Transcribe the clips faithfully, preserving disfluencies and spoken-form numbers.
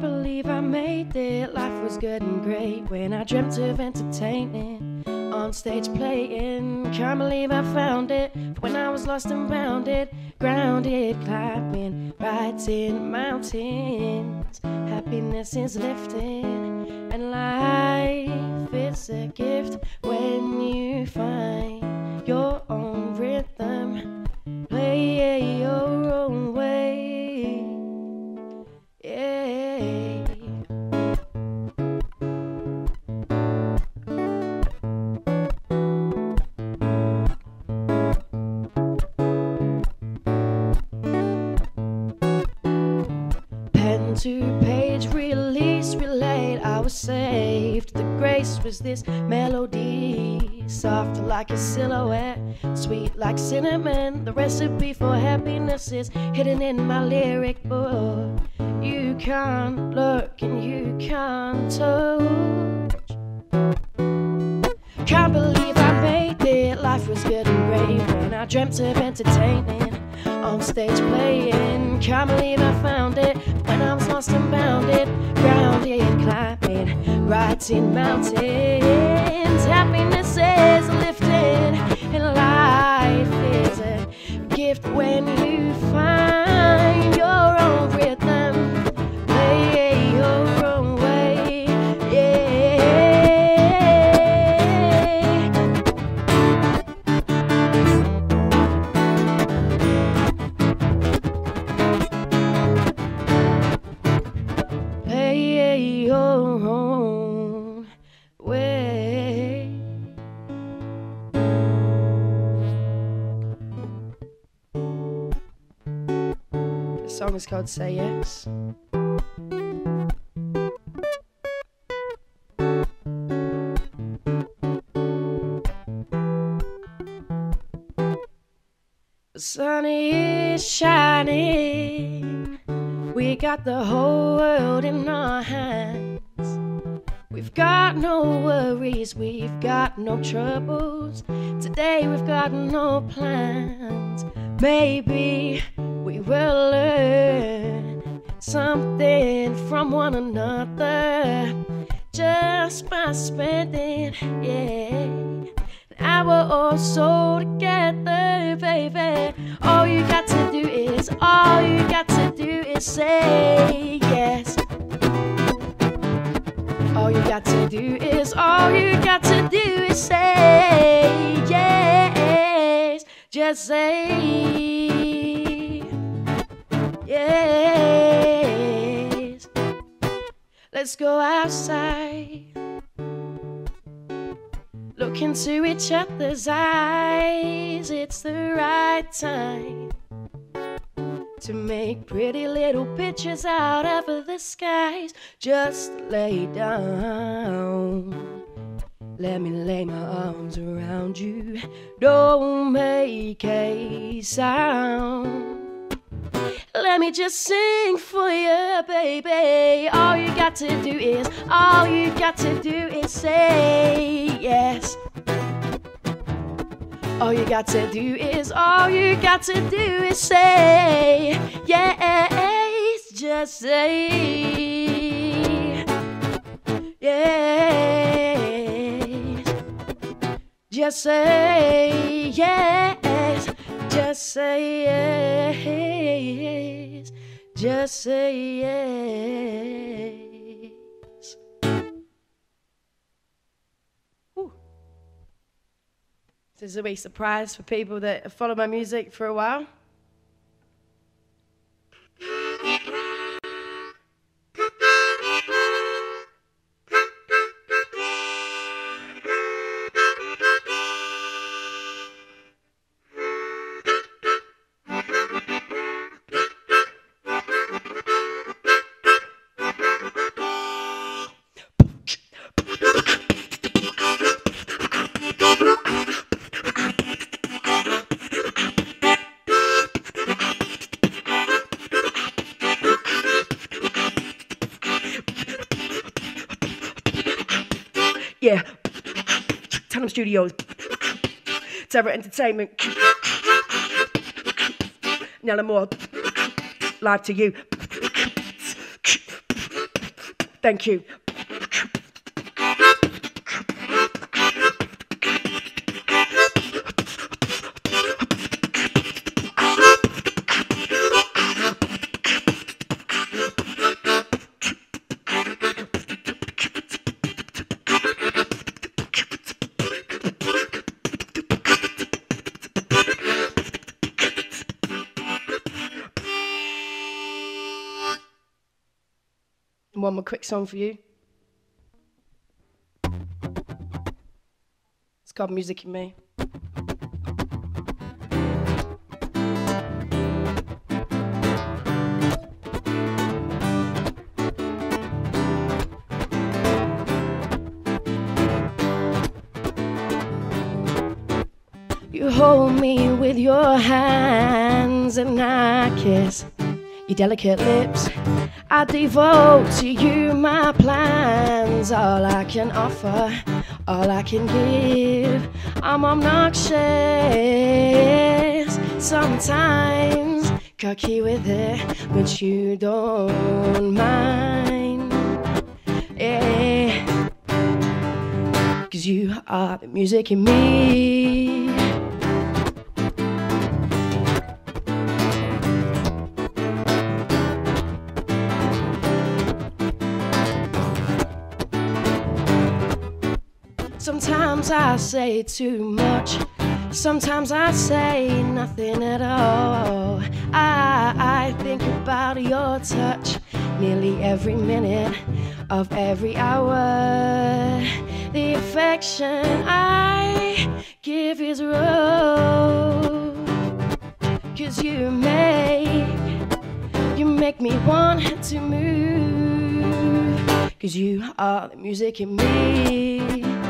believe I made it. Life was good and great when I dreamt of entertaining, on stage playing. Can't believe I found it when I was lost and bounded, grounded, climbing, writing mountains. Happiness is lifting, and life is a gift when you find your own rhythm. Play your own way. Yeah. Pen to page, release, relate. I was saved. The grace was this melody, soft like a silhouette, sweet like cinnamon. The recipe for happiness is hidden in my lyric book. You can't look and you can't touch. Can't believe I made it. Life was good and great when I dreamt of entertaining, on stage playing. Can't believe I found it when I was lost and bounded, grounded, climbing, writing mountains. Happiness is lifted, and life is a gift when you find your own rhythm. Play your own way. Yeah. Play your own way. The song is called Say Yes. The sun is shining. We got the whole world in our hands. We've got no worries, we've got no troubles. Today we've got no plans. Maybe we will learn something from one another, just by spending, yeah, an hour or so together, baby. All you got to do is, all you got to do is say yes. All you got to do is, all you got to do is say yes. Just say yes. Let's go outside, look into each other's eyes. It's the right time to make pretty little pictures out of the skies. Just lay down, let me lay my arms around you. Don't make a sound, let me just sing for you, baby. All you got to do is, all you got to do is say yes. All you got to do is, all you got to do is say yes. Just say yes. Just say yes. Just say yes. Just say yes. Whew. This is a wee surprise for people that have followed my music for a while. Yeah, Tandem Studios, Terror Entertainment, Nel Amore, live to you. Thank you. One more quick song for you. It's called Music in Me. You hold me with your hands and I kiss your delicate lips. I devote to you my plans, all I can offer, all I can give. I'm obnoxious, sometimes cocky with it, but you don't mind. Yeah, 'cause you are the music in me. Sometimes I say too much, sometimes I say nothing at all. I, I think about your touch nearly every minute of every hour. The affection I give is raw, 'cause you make, you make me want to move, 'cause you are the music in me.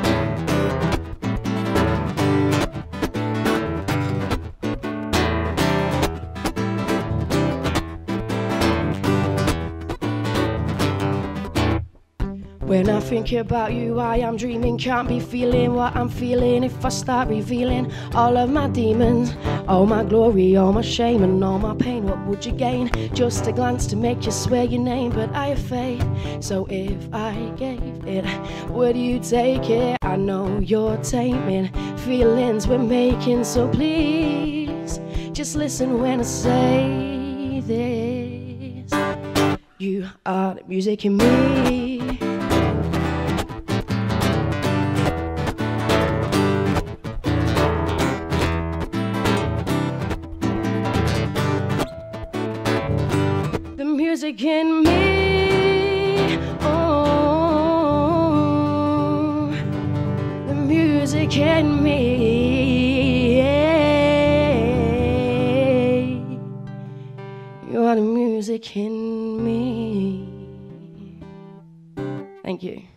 When I think about you, I am dreaming, can't be feeling what I'm feeling if I start revealing all of my demons, all my glory, all my shame and all my pain. What would you gain? Just a glance to make you swear your name, but I have faith. So if I gave it, would you take it? I know you're taming feelings we're making, so please just listen when I say this. You are the music in me. Music in me, oh, the music in me, you are the music in me. Thank you.